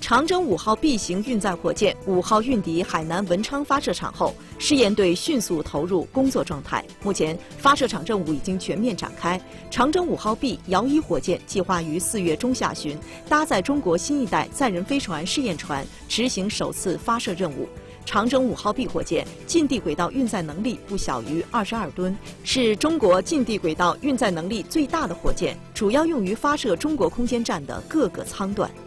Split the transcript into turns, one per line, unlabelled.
长征5号 B 型运载火箭5号运抵海南文昌发射场后，试验队迅速投入工作状态。目前，发射场任务已经全面展开。长征5号 B 遥1火箭计划于4月中下旬搭载中国新一代载人飞船试验船，执行首次发射任务。长征5号 B 火箭近地轨道运载能力不小于22吨，是中国近地轨道运载能力最大的火箭，主要用于发射中国空间站的各个舱段。